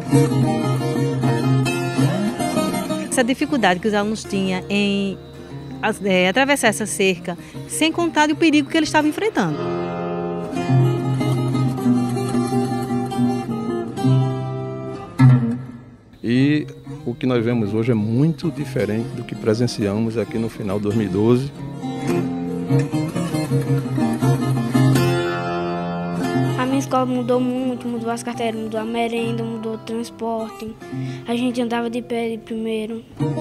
Essa dificuldade que os alunos tinham em atravessar essa cerca, sem contar o perigo que eles estavam enfrentando. E o que nós vemos hoje é muito diferente do que presenciamos aqui no final de 2012. A minha escola mudou muito, mudou as carteiras, mudou a merenda, mudou o transporte. A gente andava de pé primeiro.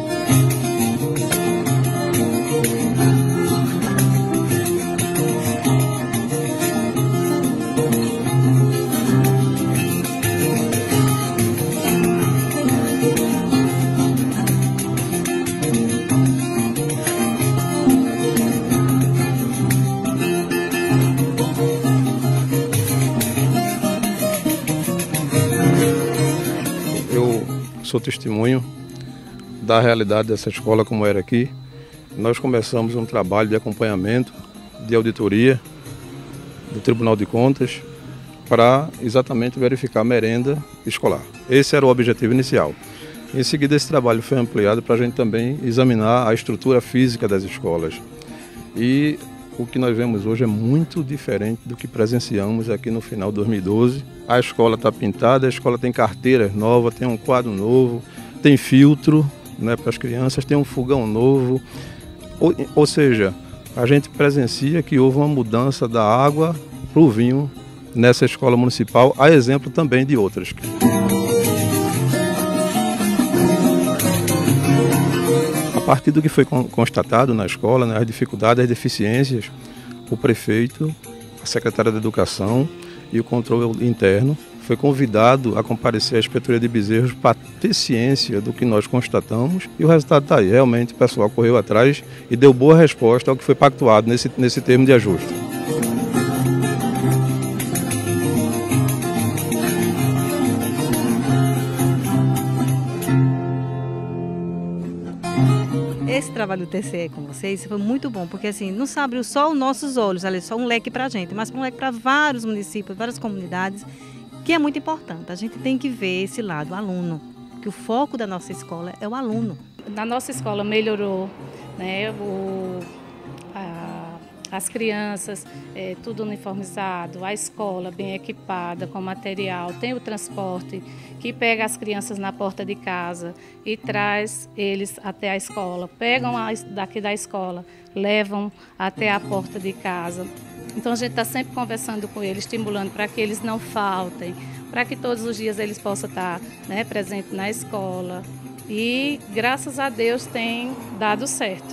Sou testemunho da realidade dessa escola como era aqui. Nós começamos um trabalho de acompanhamento, de auditoria do Tribunal de Contas para exatamente verificar a merenda escolar. Esse era o objetivo inicial. Em seguida, esse trabalho foi ampliado para a gente também examinar a estrutura física das escolas. E o que nós vemos hoje é muito diferente do que presenciamos aqui no final de 2012. A escola está pintada, a escola tem carteiras novas, tem um quadro novo, tem filtro, né, para as crianças, tem um fogão novo. Ou seja, a gente presencia que houve uma mudança da água para o vinho nessa escola municipal, a exemplo também de outras. A partir do que foi constatado na escola, né, as dificuldades, as deficiências, o prefeito, a secretária de Educação e o controle interno foi convidado a comparecer à Inspetoria de Bezerros para ter ciência do que nós constatamos, e o resultado está aí. Realmente o pessoal correu atrás e deu boa resposta ao que foi pactuado nesse termo de ajuste. Esse trabalho do TCE com vocês foi muito bom, porque assim, não se abriu só os nossos olhos, ali, só um leque para a gente, mas um leque para vários municípios, várias comunidades, que é muito importante. A gente tem que ver esse lado, o aluno, que o foco da nossa escola é o aluno. Na nossa escola melhorou, né, as crianças, tudo uniformizado, a escola bem equipada com material, tem o transporte que pega as crianças na porta de casa e traz eles até a escola, pegam daqui da escola, levam até a porta de casa. Então a gente está sempre conversando com eles, estimulando para que eles não faltem, para que todos os dias eles possam estar, né, presentes na escola. E graças a Deus tem dado certo.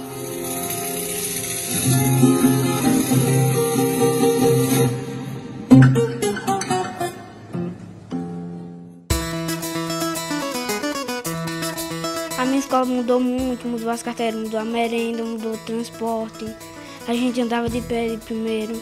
A minha escola mudou muito, mudou as carteiras, mudou a merenda, mudou o transporte. A gente andava de pé primeiro.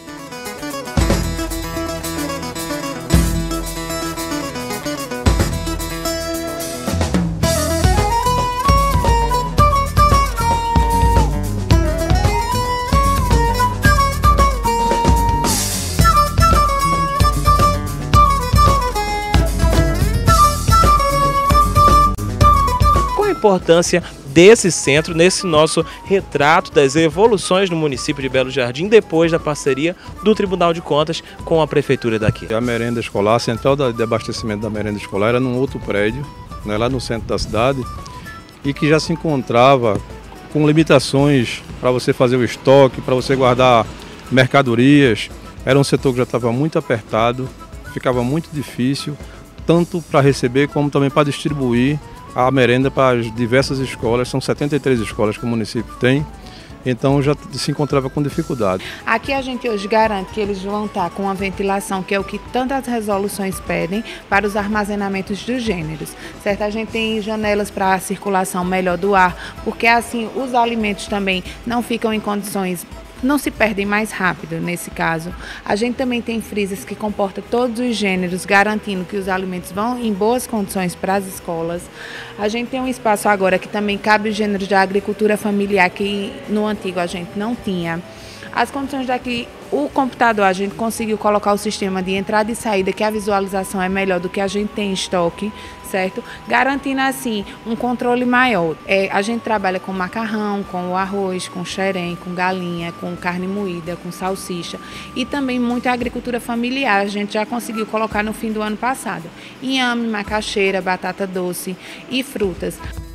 Importância desse centro nesse nosso retrato das evoluções no município de Belo Jardim depois da parceria do Tribunal de Contas com a prefeitura daqui. A merenda escolar, a central de abastecimento da merenda escolar era num outro prédio, né, lá no centro da cidade, e que já se encontrava com limitações para você fazer o estoque, para você guardar mercadorias. Era um setor que já estava muito apertado, ficava muito difícil, tanto para receber como também para distribuir a merenda para as diversas escolas. São 73 escolas que o município tem, então já se encontrava com dificuldade. Aqui a gente hoje garante que eles vão estar com a ventilação, que é o que tantas resoluções pedem para os armazenamentos dos gêneros, certo? A gente tem janelas para a circulação melhor do ar, porque assim os alimentos também não ficam em condições, não se perdem mais rápido nesse caso. A gente também tem freezers que comportam todos os gêneros, garantindo que os alimentos vão em boas condições para as escolas. A gente tem um espaço agora que também cabe os gêneros da agricultura familiar, que no antigo a gente não tinha. As condições daqui, o computador, a gente conseguiu colocar o sistema de entrada e saída, que a visualização é melhor do que a gente tem em estoque, certo? Garantindo assim um controle maior. A gente trabalha com macarrão, com o arroz, com xerém, com galinha, com carne moída, com salsicha e também muita agricultura familiar. A gente já conseguiu colocar no fim do ano passado. Inhame, macaxeira, batata doce e frutas.